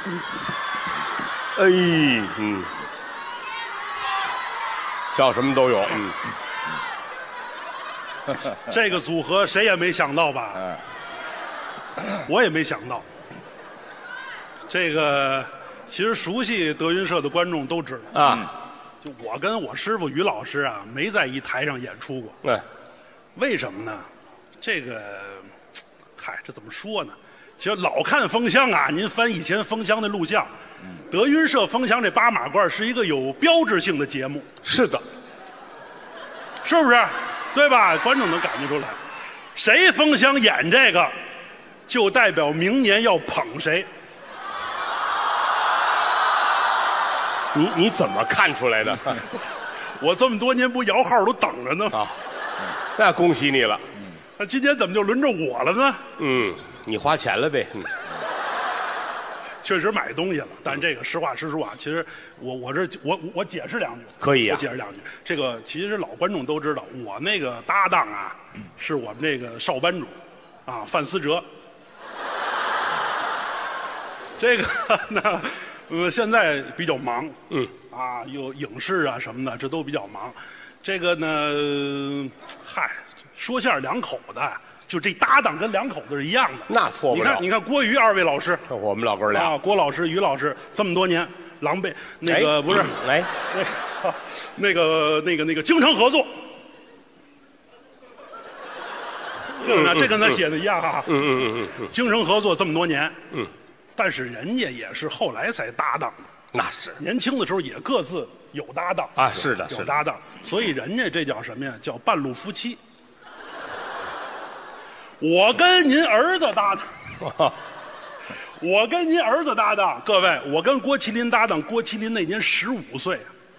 叫什么都有。 这个组合谁也没想到吧？我也没想到。这个其实熟悉德云社的观众都知道啊， 就我跟我师傅于老师啊，没在一台上演出过。为什么呢？这个，嗨，这怎么说呢？其实老看封箱啊，您翻以前封箱的录像，德云社封箱这八马褂是一个有标志性的节目。 是的， 是不是？对吧？观众能感觉出来，谁封箱演这个，就代表明年要捧谁。 你怎么看出来的？ 我这么多年不摇号都等着呢。 啊，那恭喜你了。 那今天怎么就轮着我了呢？ 你花钱了呗。 确实买东西了，但这个实话实说啊，其实我解释两句。 可以啊， 我解释两句。这个其实老观众都知道，我那个搭档啊，是我们这个少班主，啊，范思哲。这个呢，现在比较忙，有影视啊什么的，这都比较忙。这个呢，嗨，说相声两口子。就这搭档跟两口子是一样的， 那错不了。 你看郭瑜二位老师， 我们老哥俩啊，郭老师、于老师这么多年狼狈，那个不是来， 那个京城合作，这跟他写的一样啊。京城合作这么多年，但是人家也是后来才搭档的， 那是年轻的时候也各自有搭档啊，是的， 有搭档，所以人家这叫什么呀？叫半路夫妻。我跟您儿子搭档，我跟您儿子搭档，各位，我跟郭麒麟搭档，郭麒麟那年15岁，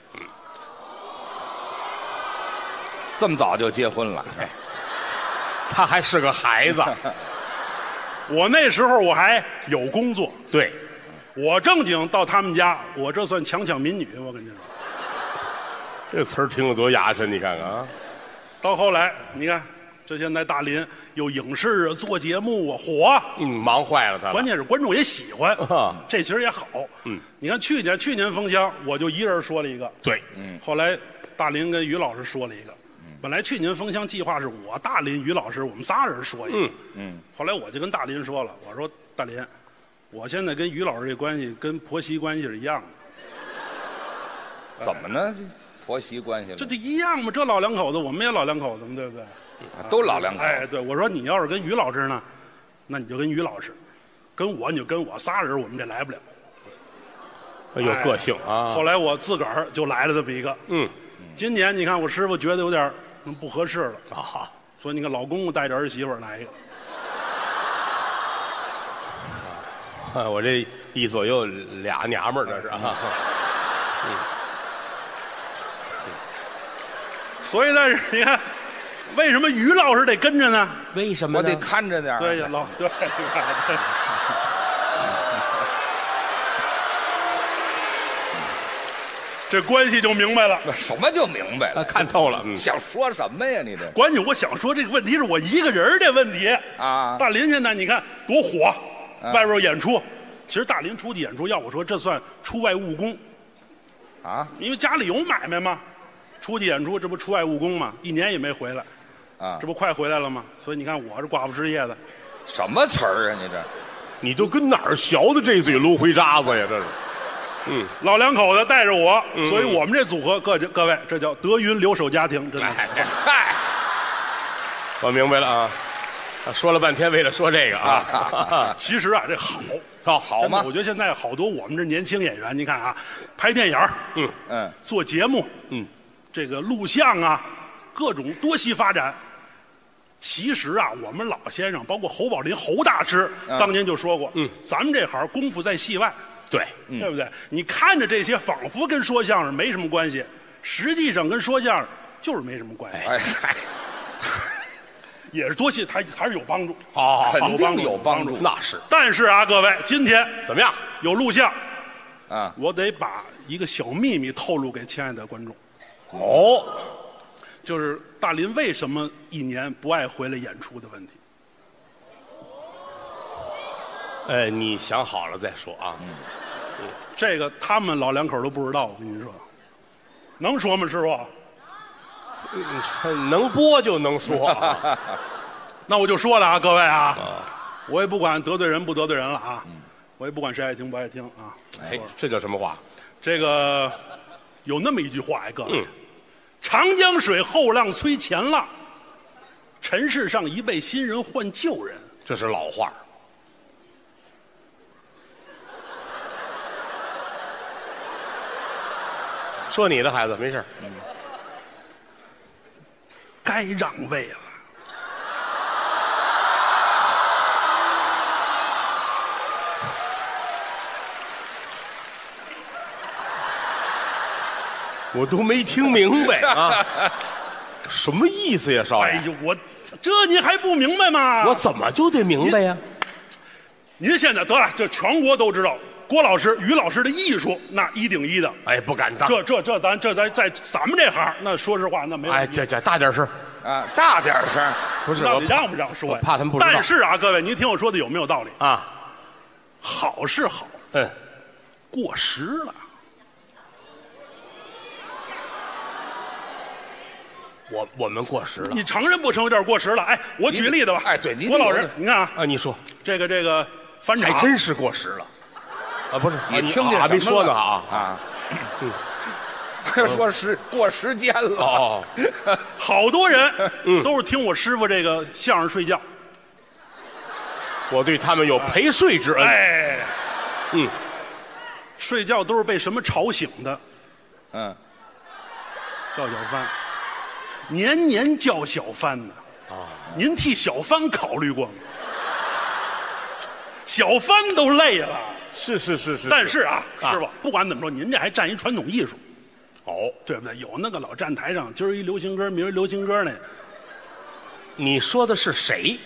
这么早就结婚了， 他还是个孩子。 我那时候我还有工作， 对， 我正经到他们家，我这算强抢民女，我跟你说， 这词儿听着多牙碜，你看看啊。 到后来，你看。这现在大林有影视啊，做节目啊，火， 忙坏了他了。 关键是观众也喜欢，这其实也好。你看去年封箱，我就一人说了一个， 对， 后来大林跟于老师说了一个，本来去年封箱计划是我大林于老师我们仨人说一个，后来我就跟大林说了，我说大林，我现在跟于老师这关系跟婆媳关系是一样的，怎么呢？婆媳关系这一样吗？这老两口子，我们也老两口子嘛，对不对？ 都老两口。 哎，对，我说你要是跟于老师呢，那你就跟于老师，跟我你就跟我，仨人我们这来不了。 有个性啊。 后来我自个儿就来了这么一个。今年你看我师傅觉得有点不合适了啊，所以你看老公公带着儿媳妇来一个。我这一左右俩娘们儿这是啊。 所以但是你看。为什么于老师得跟着呢？ 为什么呢？我得看着点。 对呀，对。这关系就明白了。 什么就明白了？ 看透了。 想说什么呀？你这关键我想说这个问题是我一个人的问题啊。大林现在你看多火，外边演出。其实大林出去演出，要我说这算出外务工啊，因为家里有买卖嘛。出去演出，这不出外务工吗？1年也没回来，这不快回来了吗？所以你看我是寡妇失业的， 什么词儿啊？ 你都跟哪儿学的这嘴芦灰渣子呀？这是， 老两口子带着我，所以我们这组合各位，这叫德云留守家庭，真的。 嗨， 我明白了啊，说了半天为了说这个啊， 其实啊这好吗？ 我觉得现在好多我们这年轻演员，你看啊，拍电影，做节目，这个录像啊，各种多栖发展。其实啊，我们老先生，包括侯宝林侯大师，当年就说过，咱们这行功夫在戏外， 对， 对不对？你看着这些仿佛跟说相声没什么关系，实际上跟说相声就是没什么关系。也是多戏，还是有帮助， 肯定有帮助， 那是。 但是啊，各位，今天怎么样？ 有录像啊， 我得把一个小秘密透露给亲爱的观众。就是大林为什么1年不爱回来演出的问题。 你想好了再说啊。 这个他们老两口都不知道，我跟你说，能说吗，师傅？ 能播就能说啊。 那我就说了啊，各位啊，我也不管得罪人不得罪人了啊，我也不管谁爱听不爱听啊。 哎，这叫什么话？ 这个有那么一句话呀，各位，长江水后浪催前浪，尘世上一辈新人换旧人。 这是老话。说你的孩子没事。 该让位了。 我都没听明白啊，什么意思呀，少爷？ 哎呦，这您还不明白吗？ 我怎么就得明白呀？ 您现在得了，这全国都知道，郭老师、于老师的艺术那一顶一的。 哎，不敢当。 咱在咱们这行，那说实话，那没有。 哎，这大点声啊，大点声。 不是， 到底让不让说呀？ 怕他们不知道。 但是啊，各位，您听我说的有没有道理啊？ 好是好，过时了。 我们过时了。 你承认不承认这是过时了？哎，我举例子吧。 哎，对， 郭老师，你看啊， 你说这个翻场还真是过时了。啊，不是， 你听见还没说呢啊。说过时间了哦，好多人都是听我师傅这个相声睡觉， 我对他们有陪睡之恩。 哎，睡觉都是被什么吵醒的？叫小帆，年年叫小帆呢。您替小帆考虑过吗？小帆都累了。 是。 但是啊，师傅，不管怎么说，您这还占一传统艺术。 哦， 对不对？有那个老站台上，今儿一流行歌，明儿流行歌呢。 你说的是谁？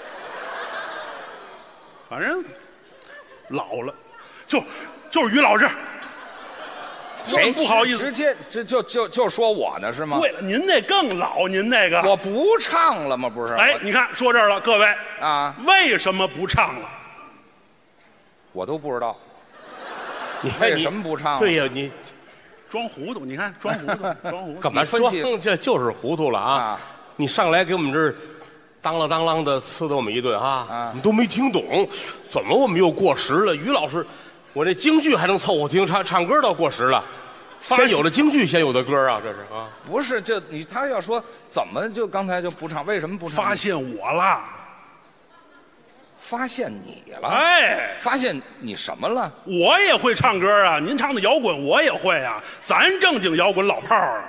反正老了，就是于老师。 谁不好意思？ 直接就说我呢是吗？ 对了，您那更老，您那个我不唱了吗？不是？ 哎，你看说这儿了，各位啊， 为什么不唱了？ 我都不知道。 你为什么不唱？ 对呀，你。 装糊涂，你看装糊涂， 干嘛装？这就是糊涂了啊！你上来给我们这儿当啷的呲的我们一顿啊！我们都没听懂，怎么我们又过时了？于老师，我这京剧还能凑合听，唱歌倒过时了。先有了京剧，先有的歌啊，这是啊！ 不是，他要说怎么就刚才就不唱？为什么不唱？ 发现我了。 发现你了？ 哎， 发现你什么了？ 我也会唱歌啊！您唱的摇滚我也会啊，咱正经摇滚老炮儿，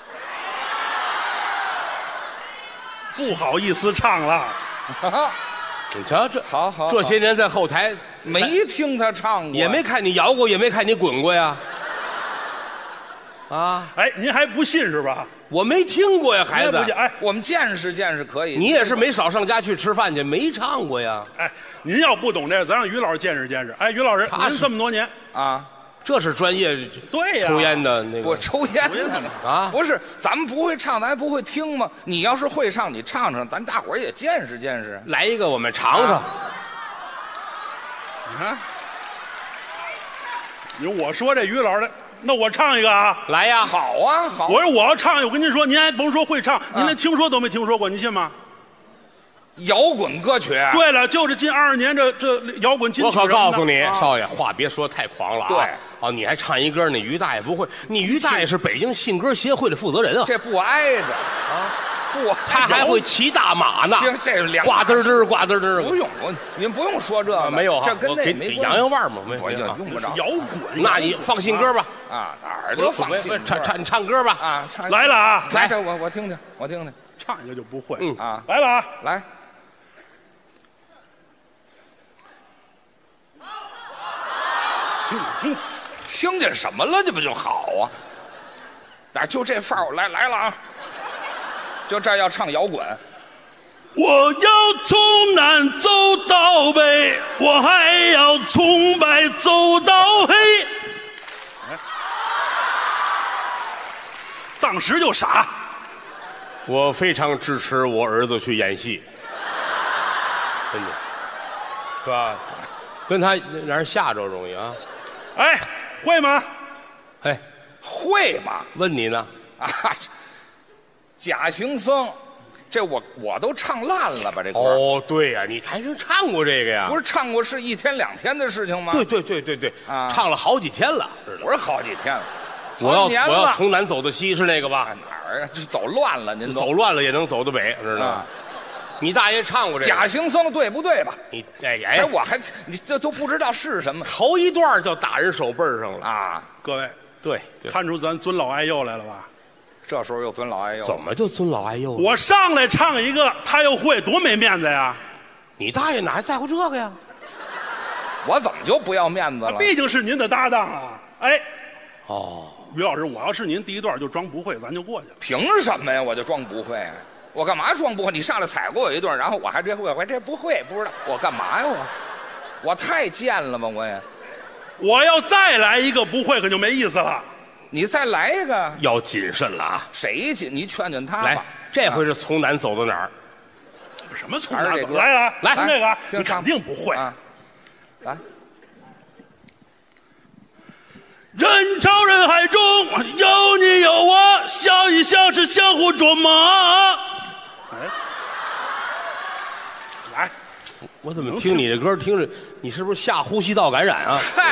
不好意思唱了。 你瞧这好， 这些年在后台没听他唱过， 也没看你摇过，也没看你滚过呀。啊， 哎，您还不信是吧？ 我没听过呀，孩子。 哎， 我们见识可以。 你也是没少上家去吃饭去，没唱过呀。 哎，您要不懂这个，咱让于老师见识见识。哎，于老师，您这么多年啊， 这是专业， 对呀， 抽烟的那个， 我抽烟的啊， 不是，咱们不会唱，咱还不会听吗？你要是会唱，你唱唱，咱大伙儿也见识见识。 来一个，我们尝尝。 你看，我说这于老师。那我唱一个啊， 来呀！ 好啊，好。 我说我要唱，我跟您说，您还甭说会唱，您连听说都没听说过，您信吗？ 摇滚歌曲。 对了，就是近20年这摇滚金曲。 我可告诉你，少爷，话别说太狂了啊！ 对， 哦，你还唱一歌，你于大爷不会，你于大爷是北京信歌协会的负责人啊， 这不挨着啊。不， 他还会骑大马呢。 行，这两呱嘚嘚，呱嘚嘚。 不用，您不用说这个， 没有， 这跟那没关系。 扬腕嘛，没用不着。 摇滚， 那你放信歌吧。 啊，哪儿都放信歌。 唱歌吧。 啊， 来了啊！ 来，这我听听，我听听。 唱一个就不会。 啊， 来了啊！ 来。听见什么了？这不就好啊？但就这范儿，来了啊！就这要唱摇滚。 我要从南走到北，我还要从白走到黑。当时就傻。 我非常支持我儿子去演戏，真的，是吧？ 跟他让人吓着容易啊。 哎，会吗？ 哎， 会吗？ 问你呢？ 啊，假行僧，这我都唱烂了吧？这歌哦，对呀，你还是唱过这个呀？ 不是唱过是1天2天的事情吗？ 对，啊，唱了好几天了， 不是好几天了。 我要从南走到西是那个吧？ 哪儿啊？这走乱了，您走乱了也能走到北，知道吗？你大爷唱过这个假行僧对不对吧？ 你哎， 我还你这都不知道是什么。 头一段就打人手背上了啊！ 各位， 对， 看出咱尊老爱幼来了吧？ 这时候又尊老爱幼， 怎么就尊老爱幼？ 我上来唱一个，他又会，多没面子呀！ 你大爷哪还在乎这个呀？ 我怎么就不要面子了？ 毕竟是您的搭档啊！哎， 哦， 于老师，我要是您第一段就装不会，咱就过去了。 凭什么呀？我就装不会？我干嘛装不会？你上来踩过我一顿，然后我还这会，我这不会，不知道我干嘛呀？我太贱了吧？ 我要再来一个不会，可就没意思了。 你再来一个， 要谨慎了啊！ 谁谨？你劝劝他吧。 来，这回是从南走到哪儿？ 什么从南走？来，听这个，你肯定不会。 来。 人潮人海中有你有我，笑一笑是相互捉摸。来， 我怎么听你这歌听着，你是不是下呼吸道感染啊？ 嗨，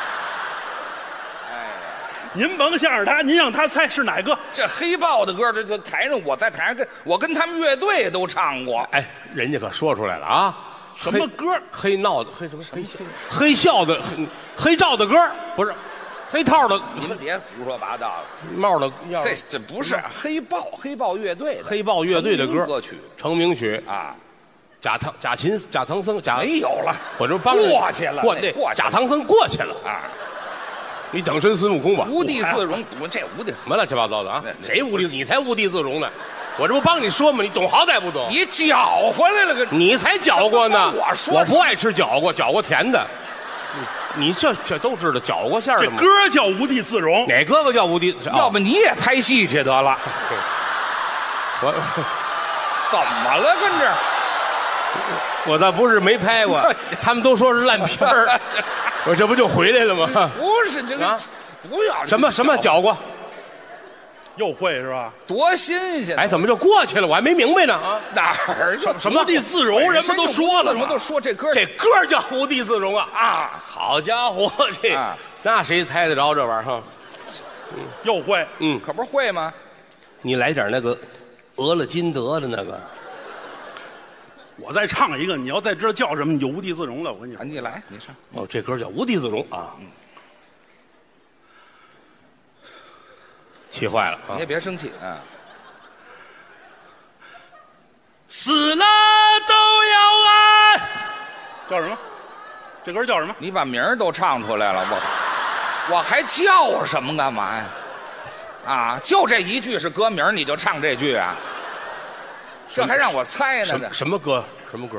您甭向着他，您让他猜是哪个。 这黑豹的歌，这台上我在台上跟他们乐队都唱过。 哎，人家可说出来了啊！ 什么歌？ 黑闹的黑什么？黑笑的黑罩的歌不是。黑套的， 您别胡说八道了。 帽的， 这不是黑豹乐队的黑豹乐队的歌曲， 成名曲啊。 假唐僧没有了， 我这帮过去了， 假唐僧过去了啊。 你等身孙悟空吧， 无地自容，这无地什么乱七八糟的啊？谁无地？你才无地自容呢！我这不帮你说吗？你懂好歹不懂？ 你搅和来了个， 你才搅和呢！ 我不爱吃搅和甜的。你这都知道搅和馅的吗？ 这歌叫无地自容， 哪哥哥叫无地？ 要不你也拍戏去得了。 我怎么了？跟这我倒不是没拍过，他们都说是烂片儿。我这不就回来了吗？ 不是这个，不要什么搅和， 又会是吧？ 多新鲜！ 哎，怎么就过去了？我还没明白呢啊！ 哪儿什么无地自容？人们都说了， 什么都说这歌叫无地自容啊！啊，好家伙，那谁猜得着这玩意儿哈？ 又会， 可不是会吗？ 你来点那个俄勒金德的那个。 我再唱一个，你要再知道叫什么，你就无地自容了。我跟你说， 你来，你唱。 哦，这歌叫无地自容啊。气坏了， 你也别生气啊！ 死了都要爱，叫什么？这歌叫什么？ 你把名儿都唱出来了，我还叫什么干嘛呀？啊，就这一句是歌名，你就唱这句啊？这还让我猜呢？ 什么歌？什么歌？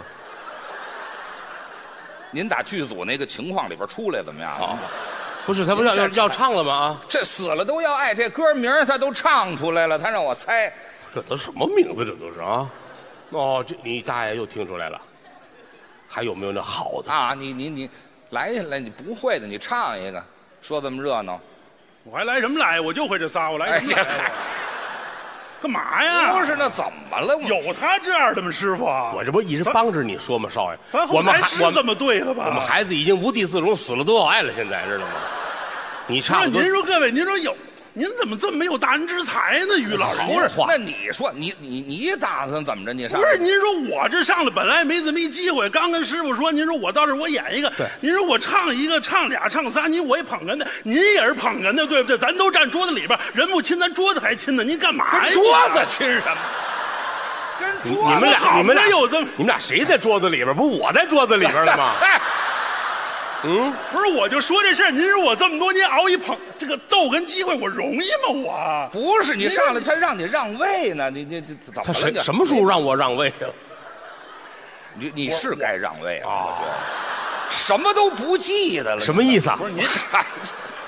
您打剧组那个情况里边出来怎么样？ 啊，不是，他不要唱了吗？啊， 这死了都要爱，这歌名他都唱出来了，他让我猜， 这都什么名字？这都是啊！哦，这你大爷又听出来了，还有没有那好的啊？你来，你不会的，你唱一个，说这么热闹， 我还来什么来？我就会这仨，我来什么来？干嘛呀？ 不是，那怎么了？ 有他这样的吗，师傅？ 我这不一直帮着你说吗，少爷？ 我们是这么对的吧？ 我们孩子已经无地自容，死了都要爱了，现在知道吗？你唱， 您说各位，您说有，您怎么这么没有大人之才呢？于老师， 不是，那你说你打算怎么着？你上不是？您说我这上来本来没这么一机会，刚跟师傅说，您说我到这我演一个，您说我唱一个、唱俩、唱仨，我也捧哏的，您也是捧哏的，对不对？咱都站桌子里边，人不亲，咱桌子还亲呢，您干嘛呀？ 桌子亲什么？跟桌子你们俩谁在桌子里边？不是我在桌子里边了吗？ 不是，我就说这事儿，您说我这么多年熬一捧这个逗哏机会，我容易吗？我不是你上来，他让你让位呢，你怎么了？ 他什么时候让我让位啊？ 你是该让位啊！我觉得什么都不记得了， 什么意思啊？ 不是您，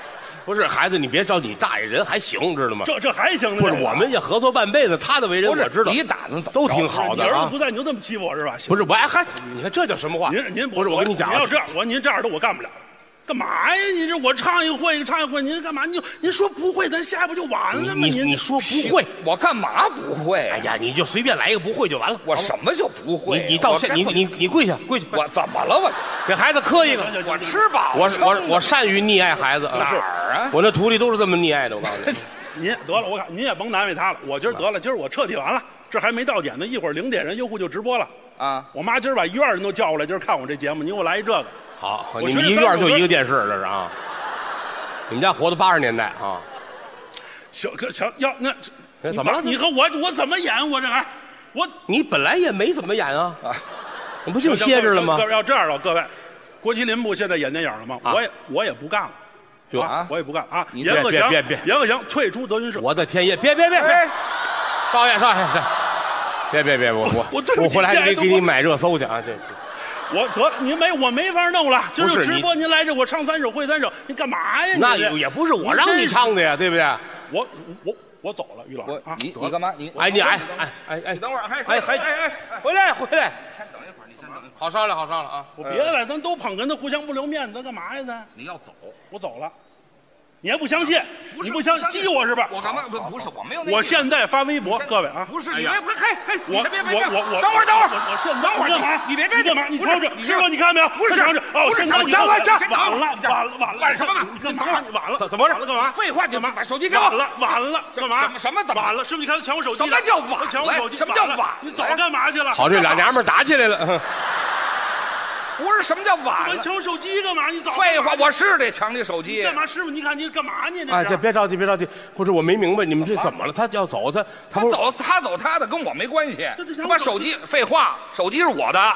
不是孩子，你别着急，大爷人还行，知道吗？ 这还行呢。 不是，我们也合作半辈子，他的为人我知道。 你打算怎么都挺好的你儿子不在，你就这么欺负我是吧？ 不是，我还你看这叫什么话？ 您不是我跟你讲， 您要这样，您这样的我干不了。干嘛呀？你这我唱一会，您干嘛？您说不会，咱下不就完了吗？ 你说不会， 我干嘛不会？ 哎呀，你就随便来一个不会就完了。 我什么就不会？ 你道歉，你跪下。 我怎么了？我给孩子磕一个。 我吃饱。 我善于溺爱孩子。 哪儿啊？ 我那徒弟都是这么溺爱的。我告诉你， 您得了，我看您也甭难为他了。我今儿得了，今儿我彻底完了。这还没到点呢，一会儿0点人优酷就直播了啊！我妈今儿把医院人都叫过来，今儿看我这节目，你给我来一这个。 好，你们一院就一个电视，这是啊。你们家活到80年代啊？ 行，要那怎么了？ 你和我怎么演？我这还你本来也没怎么演啊，你不就歇着了吗？ 要这样了，各位，郭麒麟不现在演电影了吗？我也不干了，我也不干啊！严鹤翔退出德云社。 我的天爷！别！少爷，别！我回来还给你买热搜去啊！这。 我没法弄了，今儿直播您来这，我唱3首会3首，你干嘛呀？ 那也不是我让你唱的呀，对不对？ 我走了，于老师， 你干嘛？你等会儿， 回来， 先等一会儿，你先等一会儿， 好商量啊！ 我别了，咱都捧哏的，互相不留面子，咱干嘛呀？咱你要走， 我走了。你还不相信？你不相信激我是吧？ 我干嘛？不是，我没有那。 我现在发微博，各位啊， 不是你别，嘿， 我等会儿， 我现在等会儿干嘛？ 你别干嘛？你瞧着，师傅你看没有？ 不是， 哦，现在完什么？ 你干嘛？你完了， 怎么了？干嘛？ 废话，就把手机给我。 完了，干嘛？ 什么？ 完了？师傅你看他抢我手机。 什么叫晚？ 抢我手机？ 什么叫晚？ 你早干嘛去了？ 好，这俩娘们打起来了。 不是什么叫晚了？ 我抢手机干嘛？你早废话，我是得抢你手机。 干嘛？师傅，你看你干嘛呢？ 哎，这别着急，不是我没明白你们这怎么了？他要走，他走他的，跟我没关系。他把手机，废话，手机是我的。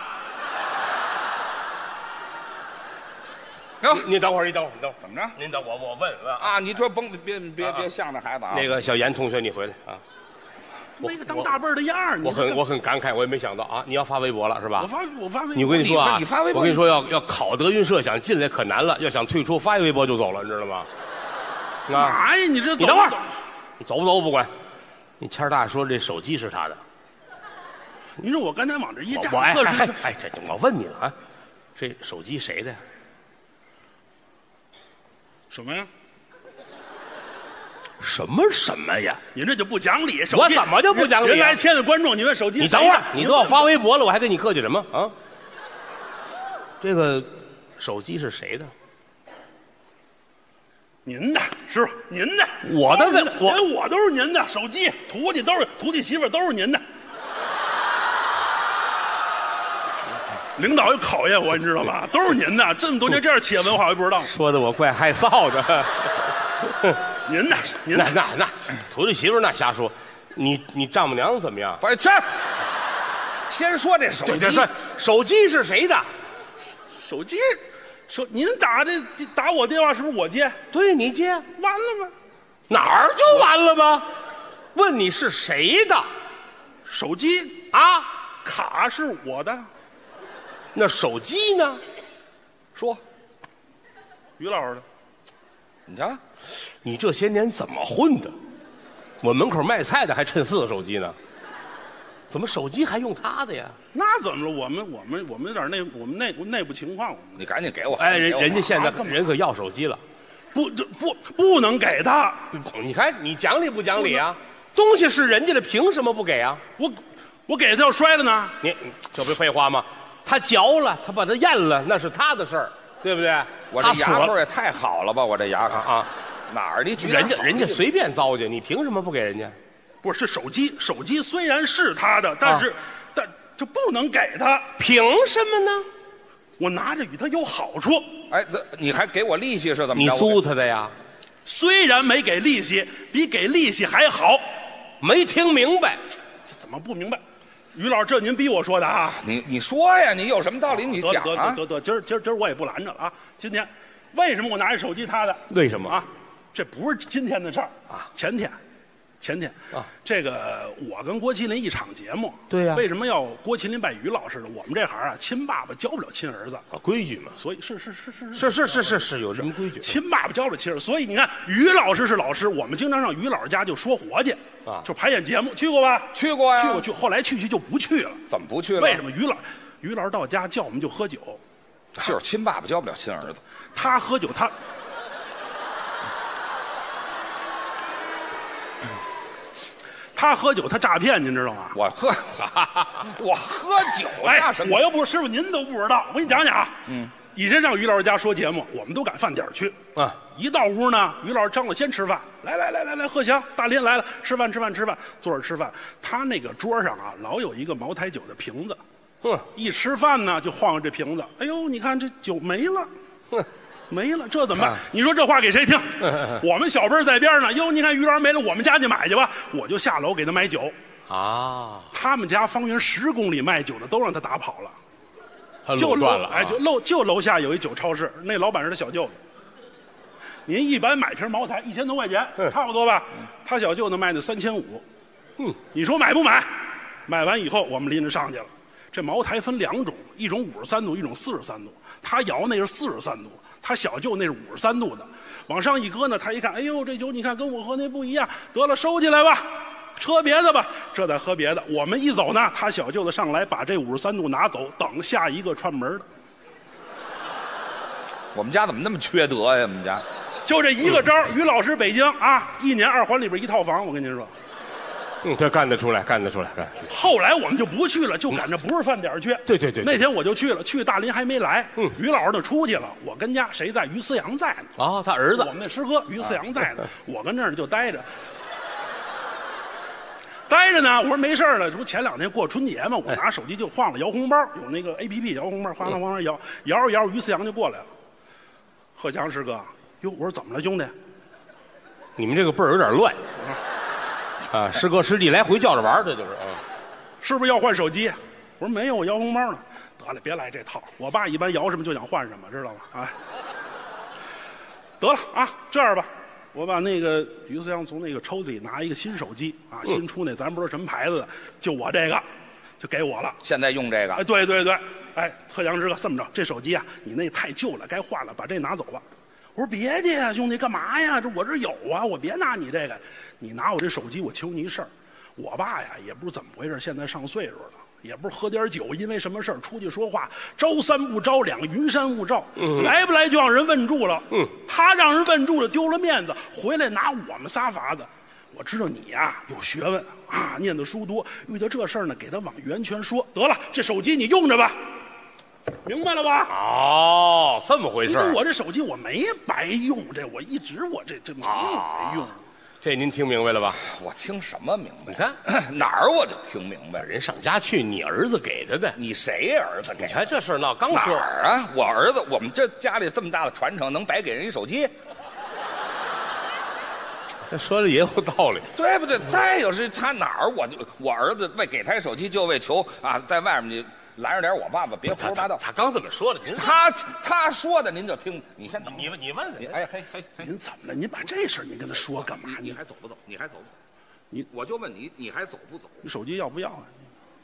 你等会儿，怎么着？ 您等我问啊！你说别向着孩子啊！ 那个小严同学，你回来啊！ 没个当大辈儿的样儿， 我很感慨，我也没想到啊！你要发微博了是吧？ 我发微博。 你我跟你说啊， 你发微博， 我跟你说要考德云社想进来可难了，要想退出发一微博就走了，你知道吗？ 干嘛呀？你等会儿，你走不走不管。你谦儿大说这手机是他的， 你说我刚才往这一站， 这我问你了啊，这手机谁的呀？ 什么呀？ 什么呀？ 你这就不讲理！ 我怎么就不讲理？ 人来千的观众，你问手机？ 你等会儿，你都要发微博了，我还跟你客气什么啊？这个手机是谁的？ 您的，师傅，您的。 我的， 我都是您的手机，徒弟媳妇都是您的。领导又考验我，你知道吧？都是您的，这么多年这样企业文化我也不知道。 说的我怪害臊的。 您的， 那徒弟媳妇那瞎说，你丈母娘怎么样？ 不是，先说这手机， 手机是谁的？ 手机，您打我电话是不是我接？ 对，你接， 完了吗？ 哪儿就完了吗？问你是谁的？ 手机啊， 卡是我的， 那手机呢？ 说， 于老师的。 你瞧， 你这些年怎么混的？我门口卖菜的还趁4个手机呢，怎么手机还用他的呀？ 那怎么着？我们有点内部情况， 你赶紧给我。 哎，人家现在人可要手机了， 不能给他。 你看你讲理不讲理啊？东西是人家的，凭什么不给啊？ 我给他要摔了呢？ 你这不废话吗？他嚼了，他把它咽了，那是他的事儿，对不对？ 我这牙口也太好了吧！我这牙口啊，哪儿你举人家随便糟践，你凭什么不给人家？ 不是手机虽然是他的，但这不能给他。 凭什么呢？ 我拿着与他有好处。 哎，你还给我利息是怎么着？ 你租他的呀？ 虽然没给利息，比给利息还好。 没听明白？ 这怎么不明白？于老师，这您逼我说的啊！ 你说呀，你有什么道理你讲啊？ 得，今儿我也不拦着了啊！今天为什么我拿着手机他的？ 为什么啊？这不是今天的事儿啊，前天前天啊，这个我跟郭麒麟一场节目， 对呀， 为什么要郭麒麟拜于老师呢？我们这行啊，亲爸爸教不了亲儿子， 规矩嘛。 所以是有什么规矩？ 亲爸爸教不了亲儿子，所以你看于老师是老师，我们经常上于老师家就说活去啊，就排演节目，去过吧？ 去过呀， 去过，后来去就不去了。 怎么不去了？ 为什么？于老师到家叫我们就喝酒， 就是亲爸爸教不了亲儿子， 他喝酒他喝酒，他诈骗，您知道吗？ 我喝酒， 哎，我又不是师傅，您都不知道。我给你讲讲啊，以前上于老师家说节目，我们都赶饭点去啊。一到屋呢，于老师张罗先吃饭，来，贺祥、大林来了，吃饭，坐着吃饭。他那个桌上啊，老有一个茅台酒的瓶子，一吃饭呢就晃悠这瓶子，哎呦，你看这酒没了，没了，这怎么办？你说这话给谁听？我们小辈在边呢。哟，你看于老师没了，我们家去买去吧。我就下楼给他买酒。啊，他们家方圆10公里卖酒的都让他打跑了， 就乱了。 哎，就楼下有一酒超市，那老板是他小舅子。您一般买瓶茅台1000多块钱，差不多吧？他小舅子卖那3500。你说买不买？买完以后我们拎着上去了。这茅台分2种，一种53度，一种43度。他摇那是43度。他小舅那是53度的，往上一搁呢，他一看，哎呦，这酒你看跟我喝那不一样，得了，收起来吧，喝别的吧，这再喝别的。我们一走呢，他小舅子上来把这53度拿走，等下一个串门的。 我们家怎么那么缺德呀？我们家就这一个招，于老师北京啊，1年2环里边1套房，我跟您说。 这干得出来。 后来我们就不去了，就赶着不是饭点去。 对。 那天我就去了，去大林还没来。于老师呢出去了，我跟家谁在？于思阳在呢。 啊，他儿子。 我们那师哥于思阳在呢，我跟那儿就待着。待着呢，我说没事了，这不前2天过春节嘛，我拿手机就晃了摇红包，有那个 APP 摇红包，哗啦往上摇着，于思阳就过来了。贺强师哥，哟，我说怎么了，兄弟？ 你们这个辈儿有点乱。啊，师哥师弟来回叫着玩，这就是啊， 是不是要换手机？我说没有，我摇红包呢。得了，别来这套。我爸一般摇什么就想换什么，知道吗？哎，得了啊，这样吧，我把那个于思阳从那个抽屉里拿一个新手机啊，新出那咱不知道什么牌子的，就我这个，就给我了。 现在用这个？ 哎，对，哎，贺强师哥，这么着，这手机啊，你那太旧了，该换了，把这拿走吧。我说别介呀，兄弟，干嘛呀？这我这有啊，我别拿你这个，你拿我这手机，我求你一事儿。我爸呀，也不是怎么回事，现在上岁数了，也不是喝点酒，因为什么事儿出去说话，招三不招两，云山雾罩，来不来就让人问住了。他让人问住了，丢了面子，回来拿我们仨法子。我知道你呀有学问啊，念的书多，遇到这事儿呢，给他往圆全说。得了，这手机你用着吧。明白了吧？ 哦，这么回事。 我这手机我没白用，我一直这没白用。 这您听明白了吧？ 我听什么明白？ 你看哪儿我就听明白。 人上家去，你儿子给他的。 你谁儿子给？ 你看这事儿闹刚说哪儿啊？我儿子，我们这家里这么大的传承，能白给人一手机？ 这说的也有道理， 对不对？再有是他哪儿，我儿子为给他手机，就为求啊，在外面你拦着点我爸爸，别胡说八道。 他刚这么说的，您他说的您就听，你先等， 你问问， 哎， 您怎么了？您把这事儿您跟他说干嘛？ 你还走不走？你还走不走？我就问你，你还走不走？ 你手机要不要啊？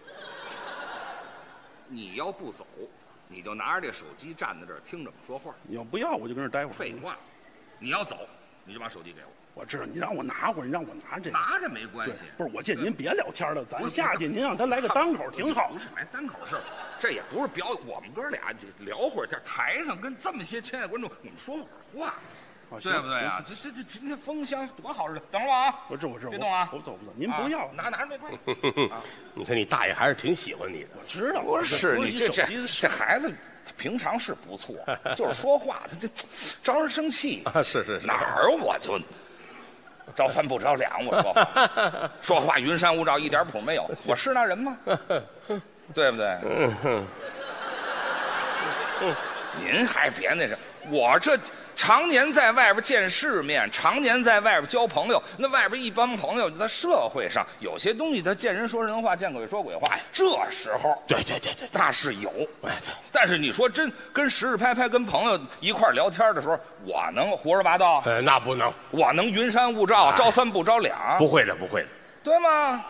你要不走，你就拿着这手机站在这儿听着我说话。 你要不要，我就跟这儿待会儿。 废话，你要走，你就把手机给我。 我知道你让我拿会儿，你让我拿这个， 拿着没关系。 不是，我见您别聊天了，咱下去，您让他来个单口挺好。 不是来单口事儿，这也不是表演，我们哥俩就聊会儿天，台上跟这么些亲爱的观众，我们说会儿话，对不对啊？这今天风香多好日子！等会儿啊， 我知， 别动啊， 我走，您不要拿着没关系。 你看你大爷还是挺喜欢你的， 我知道。 不是你这孩子。平常是不错，就是说话他就招人生气啊！是哪儿我就招三不招两，我说话云山雾罩，一点谱没有。我是那人吗？对不对？您还别那什，我这常年在外边见世面，常年在外边交朋友，那外边一帮朋友，在社会上有些东西，他见人说人话，见鬼说鬼话。这时候， 对， 那是有。 哎，对。 但是你说真跟实实拍拍跟朋友一块聊天的时候，我能胡说八道？ 那不能。 我能云山雾罩，招三不招两？ 不会的， 对吗？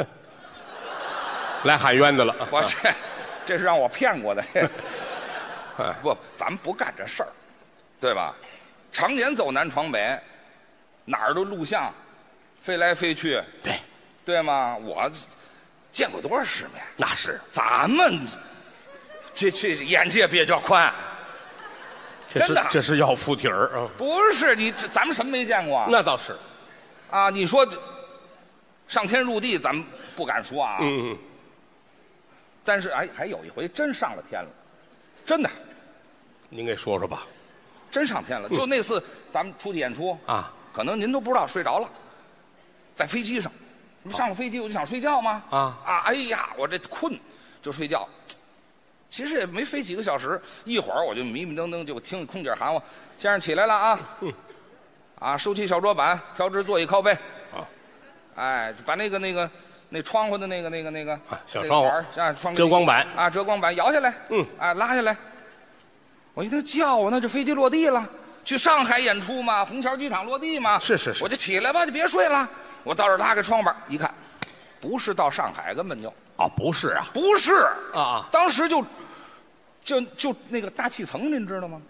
来喊冤的了。 我这是让我骗过的。不，咱们不干这事儿，对吧？常年走南闯北，哪儿都录像，飞来飞去，对吗？我见过多少世面？ 那是， 咱们这眼界比较宽，真的。 这是要附体儿啊？ 不是你，咱们什么没见过？ 那倒是， 啊，你说上天入地，咱们不敢说啊。但是还有一回真上了天了，真的。 您给说说吧。 真上天了，就那次咱们出去演出啊， 可能您都不知道，睡着了，在飞机上，上了飞机我就想睡觉嘛，哎呀，我这困就睡觉，其实也没飞几个小时，一会儿我就迷迷瞪瞪就听空姐喊我，先生起来了啊，收起小桌板，调直座椅靠背，哎，把那窗户的那个小窗户窗遮光板遮光板摇下来，拉下来。我一听叫我，那就飞机落地了，去上海演出嘛，虹桥机场落地嘛。 是， 我就起来吧，就别睡了。我到这儿拉开窗板一看，不是到上海，根本就不是啊， 不是啊， 当时就那个大气层，您知道吗？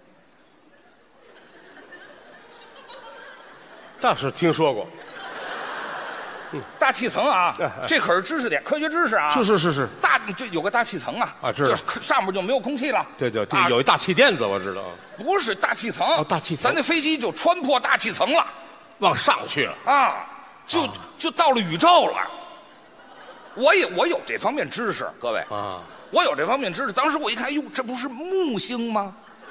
倒是听说过。 大气层啊，这可是知识点，科学知识啊。 是。 这有个大气层啊， 知道， 上面就没有空气了。对， 有一大气垫子，我知道。 不是大气层， 大气层， 咱那飞机就穿破大气层了， 往上去了啊，就到了宇宙了。我有这方面知识，各位啊， 我有这方面知识。当时我一看，哟，这不是木星吗？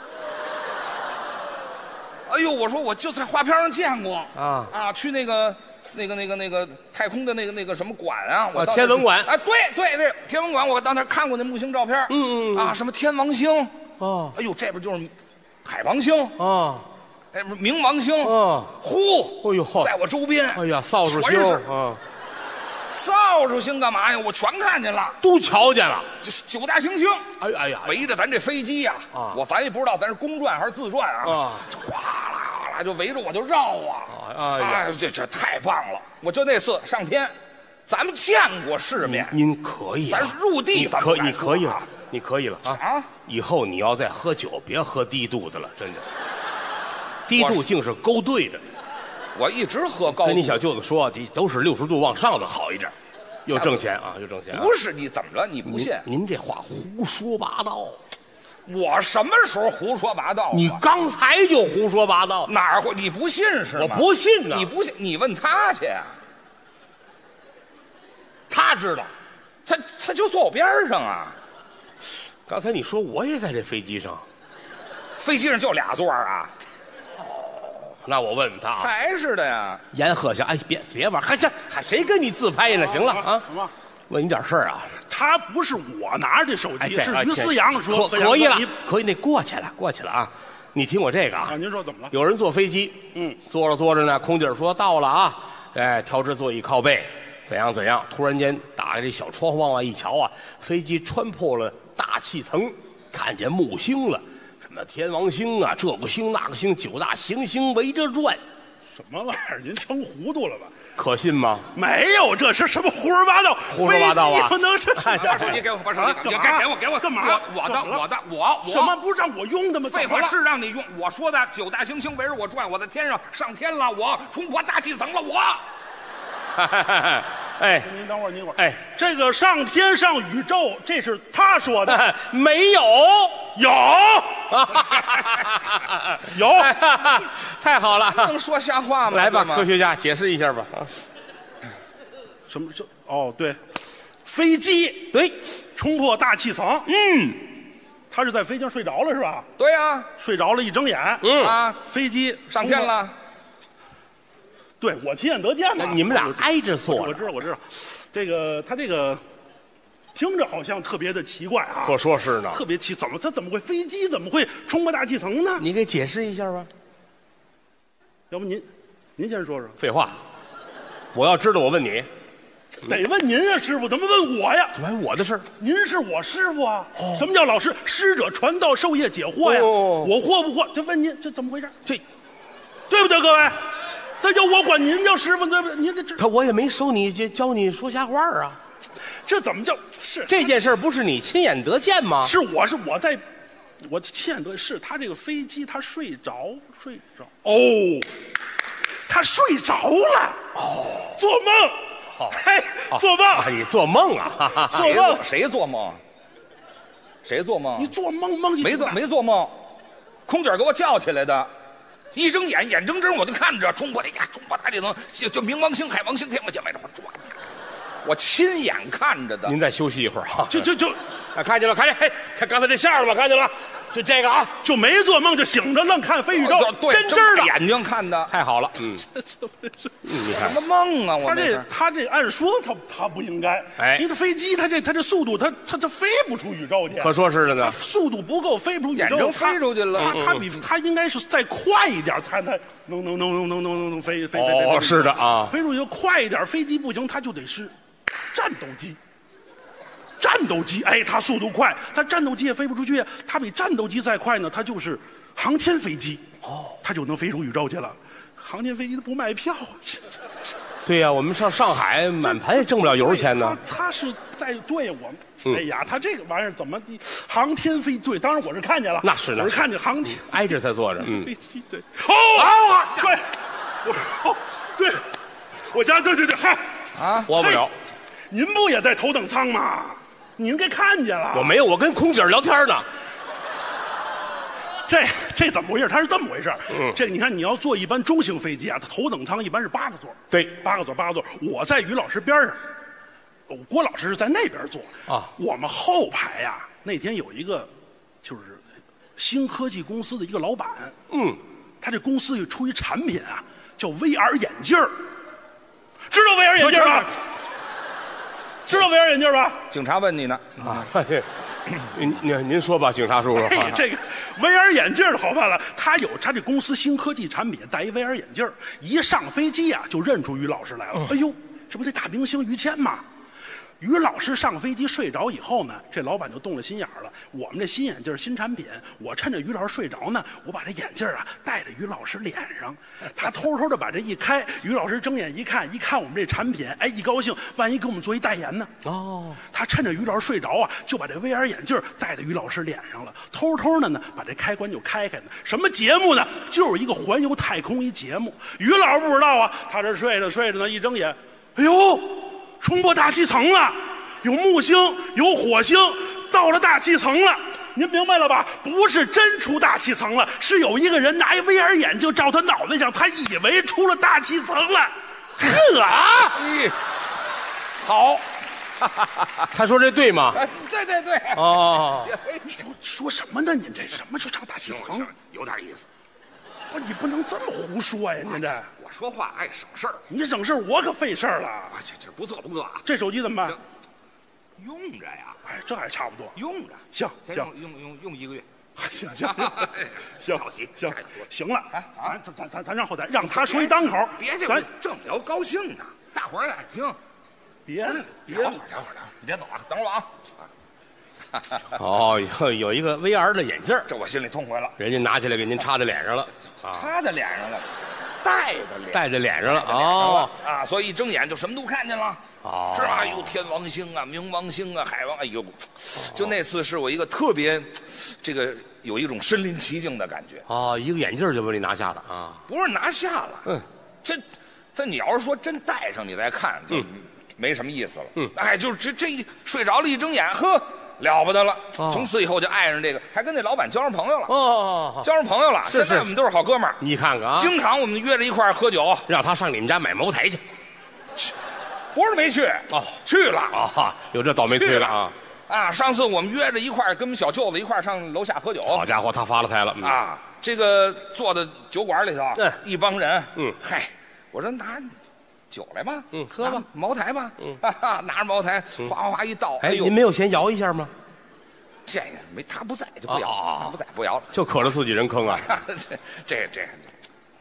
哎呦，我说我就在画片上见过去那个太空的那个什么馆啊，我天文馆啊，对，天文馆，我到那看过那木星照片，什么天王星哎呦，这边就是海王星冥王星哎呦， 在我周边， 哎呀，扫帚星扫帚星干嘛呀？我全看见了， 都瞧见了， 就是9大行星， 哎呀， 围着咱这飞机呀，咱也不知道咱是公转还是自转啊，哗啦就围着我就绕这太棒了！我就那次上天，咱们见过世面， 您可以， 咱入地， 你可以了，你可以了啊！以后你要再喝酒，别喝低度的了，真的，低度竟是勾兑的。 我一直喝高度， 跟你小舅子说，都是60度往上的好一点，又挣钱啊，又挣钱。 不是你怎么着？你不信？ 您这话胡说八道。 我什么时候胡说八道？ 你刚才就胡说八道， 哪儿会？你不信是吗？ 我不信呢。 你不信？你问他去呀。 他知道， 他就坐我边上啊。 刚才你说我也在这飞机上， 飞机上就俩座啊。 那我问问他啊， 还是的呀。 严鹤翔，哎，别玩，还谁跟你自拍呢？行了啊，问你点事儿啊。 他不是我拿着这手机，是于思阳说可以了，可以，那过去了啊。你听我这个啊， 您说怎么了？ 有人坐飞机，坐着呢，空姐说到了啊，哎，调直座椅靠背，怎样，突然间打开这小窗户往外一瞧啊，飞机穿破了大气层，看见木星了。什么天王星啊，这个星那个星，9大行星围着转， 什么玩意儿？您撑糊涂了吧？ 可信吗？ 没有，这是什么胡说八道？ 胡说八道啊！ 不能是把手机给我，把手机给我， 干嘛？ 我什么不让我用的吗？ 废话是让你用。我说的9大行星围着我转，我在天上上天了，我冲破大气层了，我。 哎， 您等会儿，您一会儿。 哎， 这个上天上宇宙，这是他说的。 没有， 有， 太好了， 能说瞎话吗？ 来吧，科学家解释一下吧。 什么？哦，对，飞机对冲破大气层。他是在飞机上睡着了是吧？ 对呀， 睡着了，一睁眼，飞机上天了。 对，我亲眼得见嘛。 你们俩挨着坐， 我知道。他这个听着好像特别的奇怪啊。 可说是呢， 特别他怎么会飞机怎么会冲破大气层呢？ 你给解释一下吧。 要不您先说说。 废话，我要知道我问你。 得问您啊，师傅，怎么问我呀？ 怎么还我的事儿？ 您是我师傅啊！什么叫老师？师者，传道授业解惑呀！我惑不惑？就问您，这怎么回事？ 这， 对不对，各位？这叫我管您叫师傅，对不对？您这可我也没收你教你说瞎话啊！ 这怎么叫是？ 这件事不是你亲眼得见吗？ 是我亲眼得是他这个飞机他睡着哦，他睡着了哦，做梦。嘿，做梦！ 你做梦啊？ 做梦？ 谁做梦？谁做梦？ 你做梦没做梦，空姐给我叫起来的，一睁眼睁睁我就看着中国的呀，中国大气层就冥王星、海王星、天王星来着，我亲眼看着的。 您再休息一会儿啊！ 就看见了，嘿，看刚才这线了吗？看见了，就这个啊， 就没做梦，就醒着愣看飞宇宙， 真的眼睛看的， 太好了。 你看什么梦啊？我他这按说他不应该，因为这飞机他这速度他飞不出宇宙去， 可说是的呢， 速度不够，飞不出宇宙， 眼睛飞出去了。 他应该是再快一点，他能飞。 哦，是的啊， 飞出去快一点，飞机不行，他就得是战斗机。哎，它速度快，它战斗机也飞不出去。它比战斗机再快呢，它就是航天飞机。哦，它就能飞出宇宙去了。航天飞机它不卖票。 对呀，我们上海满盘也挣不了油钱呢。 他是在对我们，哎呀，他这个玩意儿怎么航天飞对？当然我是看见了， 那是我是看见航天挨着才坐着， 飞机对。对，对，我家对，嗨啊，活不了。 您不也在头等舱吗？您给看见了？ 我没有，我跟空姐聊天呢。 这怎么回事？它是这么回事。这个你看，你要坐一般中型飞机啊，它头等舱一般是8个座。 对 ，8个座。我在于老师边上，郭老师是在那边坐啊。我们后排呀，那天有一个就是新科技公司的一个老板，他这公司又出一产品啊，叫 VR 眼镜儿。知道 VR 眼镜吗？知道 VR 眼镜吧？ 警察问你呢啊！您说吧，警察叔叔。 这个 VR 眼镜好办了，他这公司新科技产品，戴一 VR 眼镜，一上飞机啊就认出于老师来了。哎呦，这不那大明星于谦吗？于老师上飞机睡着以后呢，这老板就动了心眼了。我们这新眼镜新产品，我趁着于老师睡着呢，我把这眼镜啊戴着于老师脸上。他偷偷的把这一开，于老师睁眼一看我们这产品，哎，一高兴，万一给我们做一代言呢？哦，他趁着于老师睡着啊，就把这 VR 眼镜戴在于老师脸上了。偷偷的呢，把这开关就开呢。什么节目呢？就是一个环游太空一节目。于老师不知道啊，他这睡着呢，一睁眼，哎呦！冲破大气层了，有木星，有火星，到了大气层了。您明白了吧？不是真出大气层了，是有一个人拿一 VR 眼镜照他脑袋上，他以为出了大气层了。呵啊！ 好， 他说这对吗？ 对。 哦， 说什么呢？您这什么就上大气层？ 有点意思。 不是你不能这么胡说呀！您这我说话爱省事儿， 你省事儿，我可费事儿了。 这不错啊！ 这手机怎么办？ 用着呀！ 哎，这还差不多。 用着， 行， 用1个月。 行，行了啊！咱让后台让他说一单口， 咱正聊高兴呢，大伙儿爱听。 别聊会儿，你别走啊，等会儿啊。 哦，有一个 VR 的眼镜， 这我心里痛快了。 人家拿起来给您插在脸上了， 插在脸上了， 戴在脸上了。哦啊，所以一睁眼就什么都看见了，是吧？有天王星啊，冥王星啊，海王，哎呦，就那次是我一个特别，这个有一种身临其境的感觉。 哦，一个眼镜就把你拿下了啊？ 不是拿下了，这你要是说真戴上你再看，就没什么意思了。哎，就是这一睡着了，一睁眼，呵。了不得了！从此以后就爱上这个，还跟那老板交上朋友了。交上朋友了。现在我们都是好哥们儿。 你看看啊， 经常我们约着一块儿喝酒， 让他上你们家买茅台去。 不是没去去了啊！有这倒霉催了啊！上次我们约着一块儿跟我们小舅子一块儿上楼下喝酒。 好家伙，他发了财了啊！这个坐在酒馆里头，一帮人，嗨，我说拿酒来吧， 喝吧， 茅台吧，拿着茅台，哗一倒， 哎呦，您没有先摇一下吗？ 这个没，他不在就不摇，他不在不摇了， 就可着自己人坑啊！ 这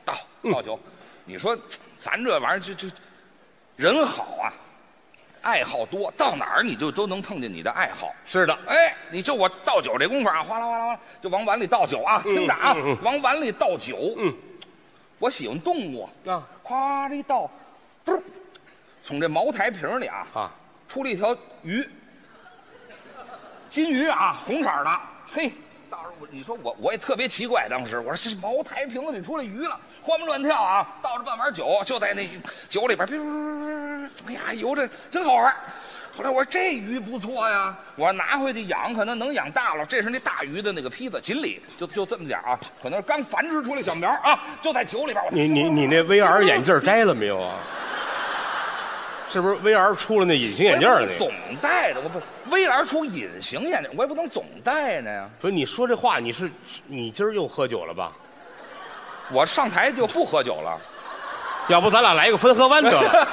倒酒。你说咱这玩意儿就人好啊，爱好多，到哪儿你就都能碰见你的爱好。 是的， 哎，你就我倒酒这功夫啊，哗啦哗啦哗啦就往碗里倒酒啊，听着啊，往碗里倒酒。我喜欢动物啊，夸里倒，不，从这茅台瓶里啊出了一条鱼，金鱼啊，红色的，嘿。到时候你说我也特别奇怪，当时我说这茅台瓶子里出来鱼了，欢蹦乱跳啊，倒着半碗酒，就在那酒里边，哎呀，游着真好玩。后来我说这鱼不错呀，我拿回去养，可能能养大了。这是那大鱼的那个坯子，锦鲤，就这么点啊，可能刚繁殖出来小苗啊，就在酒里边。 你那 VR 眼镜摘了没有啊？是不是 VR 出了那隐形眼镜了？ 总戴的，我不 VR 出隐形眼镜，我也不能总戴着呀。 所以你说这话，你今儿又喝酒了吧？ 我上台就不喝酒了， 要不咱俩来一个分河湾得了。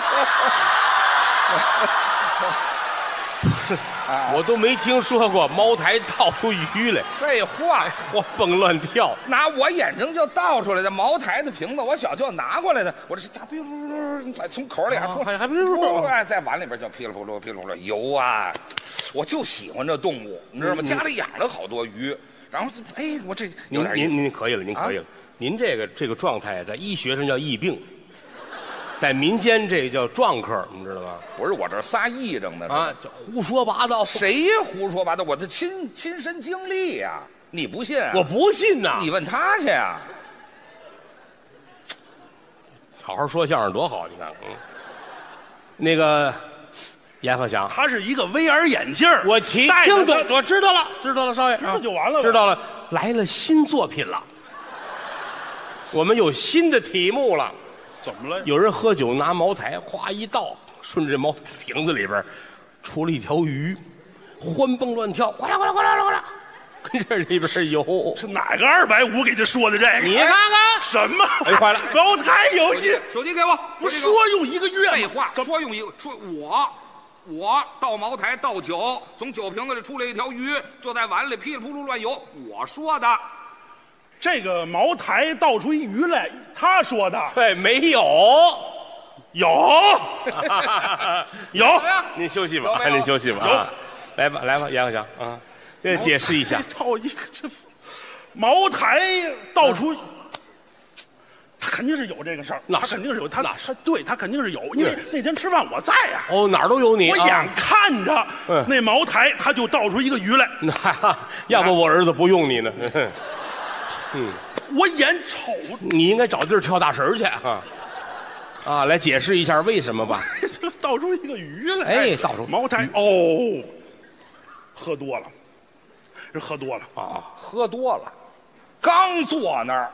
我都没听说过茅台倒出鱼来。 废话， 活蹦乱跳， 拿我眼睛就倒出来的茅台的瓶子，我小就拿过来的。我这是从口里还出，还在碗里边就噼里扑噜噼里扑噜游啊！我就喜欢这动物，你知道吗？家里养了好多鱼，然后哎，我这您可以了，您可以了。您这个状态在医学上叫疫病。在民间这叫撞客，你知道吗？ 不是我这撒癔症的啊， 叫胡说八道。 谁胡说八道？我的亲身经历呀！你不信？ 我不信呐！ 你问他去呀！ 好好说相声多好，你看，那个阎鹤祥， 他是一个 VR 眼镜， 我听懂，我知道了，少爷， 知道就完了， 知道了，来了新作品了，我们有新的题目了。 怎么了？ 有人喝酒拿茅台，咵一倒，顺着茅瓶子里边出了一条鱼，欢蹦乱跳，呱啦呱啦呱啦呱啦，跟这里边游。 是哪个250给他说的这个？ 你看看什么？ 哎，坏了， 茅台有一手机给我， 不是说用1个月？ 废话，说用1个，说我倒茅台倒酒，从酒瓶子里出来一条鱼，就在碗里噼里扑噜乱游，我说的。 这个茅台倒出一鱼来，他说的。 对，没有， 有， 您休息吧，您休息吧。啊，来吧，阎鹤祥啊，这解释一下。 倒一个这茅台倒出，他肯定是有这个事儿，他肯定是有，他对他肯定是有，因为那天吃饭我在呀。 哦，哪儿都有你。 我眼看着那茅台，他就倒出一个鱼来。 要不我儿子不用你呢。 我眼瞅， 你应该找地儿跳大神去啊！来解释一下为什么吧？ 倒出一个鱼来， 哎，倒出茅台喝多了，喝多了啊， 喝多了，刚坐那儿，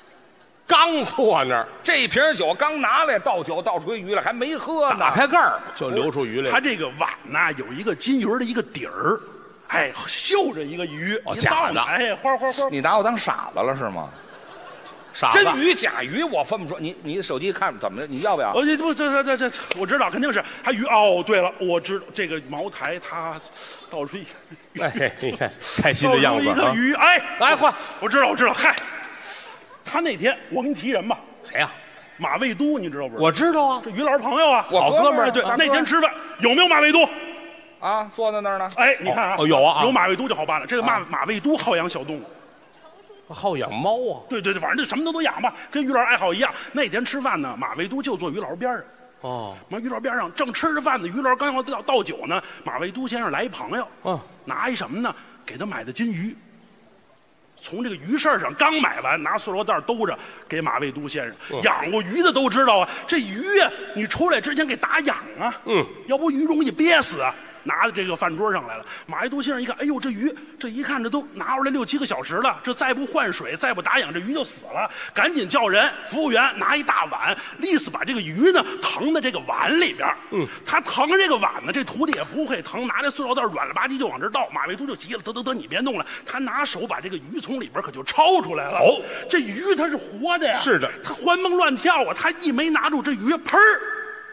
这瓶酒刚拿来倒酒倒出鱼来，还没喝呢， 打开盖儿就流出鱼来。 它这个碗呐有一个金鱼的一个底儿。哎，绣着一个鱼， 假的， 哎，花， 你拿我当傻子了是吗？ 傻子， 真鱼假鱼我分不出。你手机看怎么着？你要不要？ 这，我知道，肯定是还鱼。哦，对了，我知道这个茅台它倒出一个， 哎，你看开心的样子， 倒出一个鱼，哎， 来换， 我知道，嗨，他那天我给你提人吧， 谁呀？ 马未都，你知道不？ 我知道啊， 这于老师朋友啊， 好哥们儿。 对，那天吃饭有没有马未都？ 啊，坐在那儿呢。 哎，你看啊， 有啊， 有马未都就好办了。这个马未都好养小动物， 好养猫啊。 对，反正什么都养吧，跟于老师爱好一样。那天吃饭呢，马未都就坐于老师边上。 哦， 于老师边上正吃着饭呢，于老师刚要倒酒呢，马未都先生来一朋友，拿一什么呢？给他买的金鱼。从这个鱼市上刚买完，拿塑料袋兜着给马未都先生。养过鱼的都知道啊，这鱼呀，你出来之前给打氧啊，要不鱼容易憋死啊。拿到这个饭桌上来了，马未都先生一看，哎呦，这鱼这一看这都拿出来6、7个小时了，这再不换水，再不打氧，这鱼就死了。赶紧叫人，服务员拿一大碗，立死把这个鱼呢腾在这个碗里边。他腾这个碗呢，这徒弟也不会腾，拿这塑料袋软了吧唧就往这倒。马未都就急了，得，你别弄了。他拿手把这个鱼从里边可就抄出来了。这鱼它是活的呀， 是的， 它欢蹦乱跳啊，他一没拿住这鱼，砰儿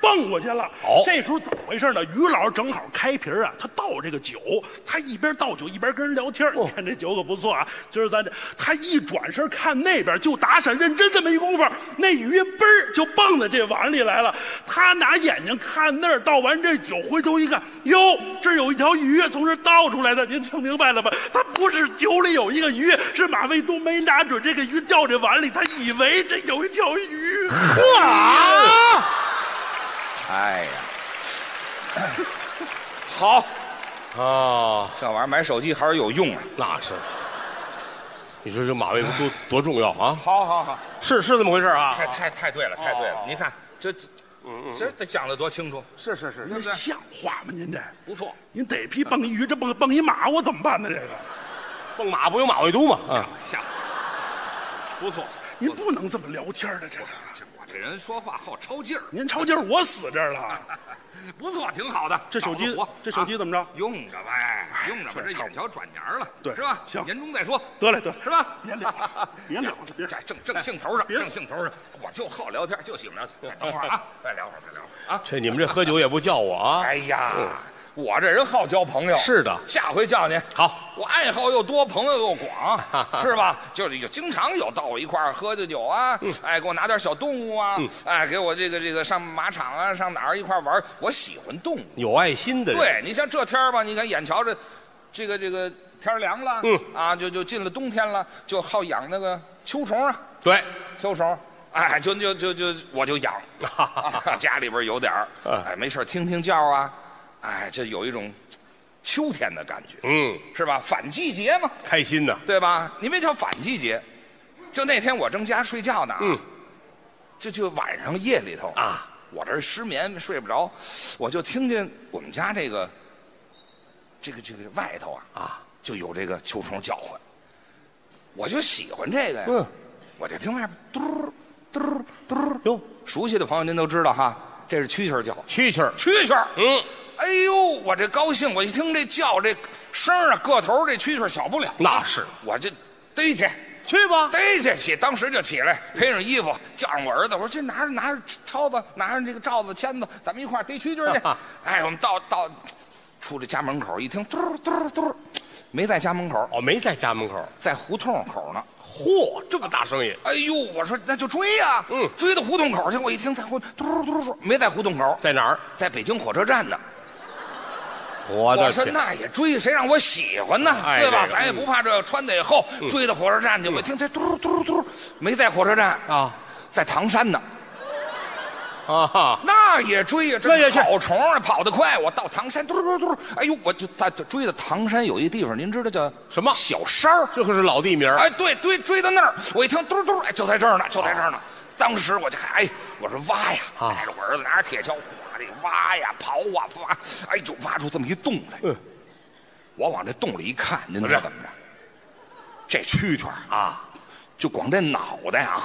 蹦过去了。这时候怎么回事呢？于老师正好开瓶啊，他倒这个酒，他一边倒酒一边跟人聊天。你看这酒可不错啊，今儿咱这，他一转身看那边，就打闪认真这么一功夫，那鱼嘣儿就蹦到这碗里来了。他拿眼睛看那儿，倒完这酒，回头一看，哟，这儿有一条鱼从这儿倒出来的，您听明白了吧？他不是酒里有一个鱼，是马未都没拿准这个鱼掉这碗里，他以为这有一条鱼。 呵，哎呀，好啊， 这玩意儿买手机还是有用啊。 那是。你说这马未都多重要啊！ 好， 是这么回事啊！ 太对了，太对了！您看这讲的多清楚。是， 您像话吗？您这不错， 您得批蹦一鱼，这蹦一马，我怎么办呢？这个蹦马不有马未都吗？ 像，不错。 您不能这么聊天的，这个我这人说话好抄劲儿。 您抄劲儿，我死这儿了。 不错，挺好的。 这手机怎么着？ 用着呗，用着吧。这眼瞧转年了， 对， 是吧？ 行， 年终再说。 得了， 是吧？ 别聊， 这正兴头上，正兴头上。我就好聊天，就喜欢聊天。等会儿啊，再聊会儿啊。 这你们这喝酒也不叫我啊？ 哎呀，我这人好交朋友。 是的， 下回叫您。 好， 我爱好又多，朋友又广，是吧？就是经常有到我一块儿喝酒啊，哎，给我拿点小动物啊，哎，给我这个上马场啊，上哪儿一块玩。我喜欢动物， 有爱心的人。 对，你像这天吧，你看眼瞧着这个天凉了，啊，就进了冬天了，就好养那个秋虫啊。 对， 秋虫。哎，我就养，家里边有点儿，哎，没事听听叫啊，哎，这有一种秋天的感觉，是吧？反季节嘛， 开心呢， 对吧？你别叫反季节，就那天我正家睡觉呢，就晚上夜里头啊，我这失眠睡不着，我就听见我们家这个外头啊，就有这个秋虫叫唤，我就喜欢这个呀，我就听外边嘟。 哟， 熟悉的朋友您都知道哈，这是蛐蛐叫。 蛐蛐， 哎呦，我这高兴，我一听这叫这声啊，个头这蛐蛐小不了。 那是， 我这逮去吧， 逮起，当时就起来，披上衣服，叫上我儿子，我说这拿着抄子，拿着这个罩子签子，咱们一块儿逮蛐蛐去。哎，我们到出这家门口一听，嘟，没在家门口。 哦，没在家门口， 在胡同口呢。 嚯，这么大声音！ 哎呦，我说那就追呀，追到胡同口去。我一听在嘟，没在胡同口， 在哪儿？ 在北京火车站呢。 我说那也追，谁让我喜欢呢？对吧？咱也不怕这穿得也厚，追到火车站去。我一听这嘟，没在火车站啊， 在唐山呢。 啊， 那也追呀，这好虫啊，跑得快。我到唐山，嘟，哎呦，我就追到唐山有一地方，您知道叫什么？ 小山儿， 这可是老地名。 哎，对，追到那儿，我一听嘟，哎，就在这儿呢，当时我就哎，我说挖呀，带着我儿子拿着铁锹，这挖呀，刨啊，挖，哎，就挖出这么一洞来。我往这洞里一看，您知道怎么着？这蛐蛐啊，就光这脑袋啊。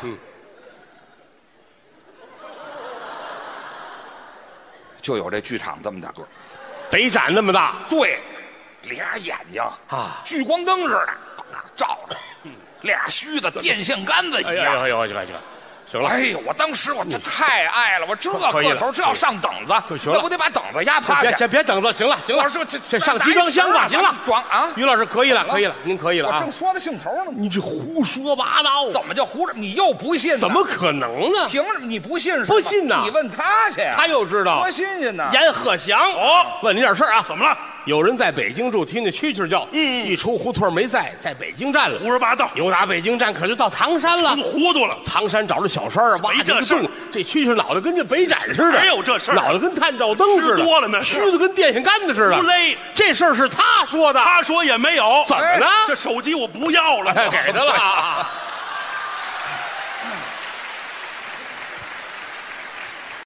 就有这剧场这么大个， 北展那么大， 对，俩眼睛啊，聚光灯似的照着，俩须子电线杆子一样。 哎呦，行了。 哎呦，我当时我这太爱了，我这个头这要上等子，那不得把等子压趴下？ 别等子，行了。 我说这上集装箱吧，行了， 装啊。 于老师可以了，您可以了啊。 我正说到兴头呢， 你这胡说八道。 怎么叫胡说？你又不信？ 怎么可能呢？ 凭什么你不信？ 不信呐？ 你问他去， 他又知道。 多新鲜呢！ 阎鹤祥，问你点事儿啊？ 怎么了？ 有人在北京住，听见蛐蛐叫，一出胡同没在北京站了， 胡说八道。 有打北京站，可就到唐山了， 糊涂了。 唐山找着小山儿，挖这个洞，这蛐蛐脑袋跟这北展似的， 没有这事儿， 脑袋跟探照灯似的， 多了呢， 须子跟电线杆子似的， 不勒。 这事儿是他说的， 他说也没有。 怎么呢？ 这手机我不要了， 给他了。